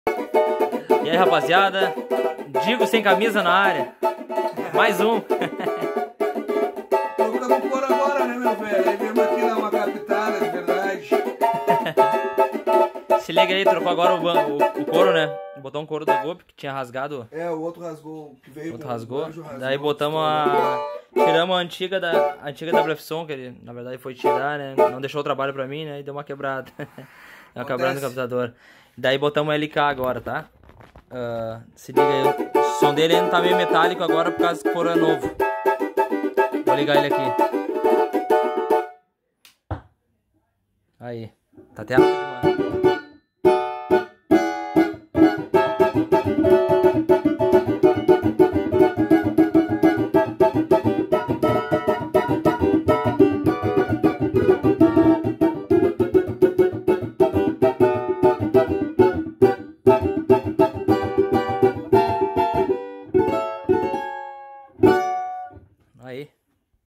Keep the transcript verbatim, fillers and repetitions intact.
E aí, rapaziada, Digo sem camisa na área. Mais um. Trocamos cor agora, né, meu velho? Aí viemos aqui dar uma captada de verdade. Se liga aí, trocou agora o, ban- o, o couro, né? Botou um couro da Golpe que tinha rasgado. É, o outro rasgou, que veio O outro com rasgou. o anjo rasgou. Daí botamos a. Tiramos a antiga da a antiga W F Som, que ele na verdade foi tirar, né? Não deixou o trabalho pra mim, né? E deu uma quebrada. Deu uma quebrada no captador. Daí botamos o L K agora, tá? Uh, se liga aí. O som dele ainda tá meio metálico agora por causa que o couro é novo. Vou ligar ele aqui. Aí. Tá até rápido, mano. Aí.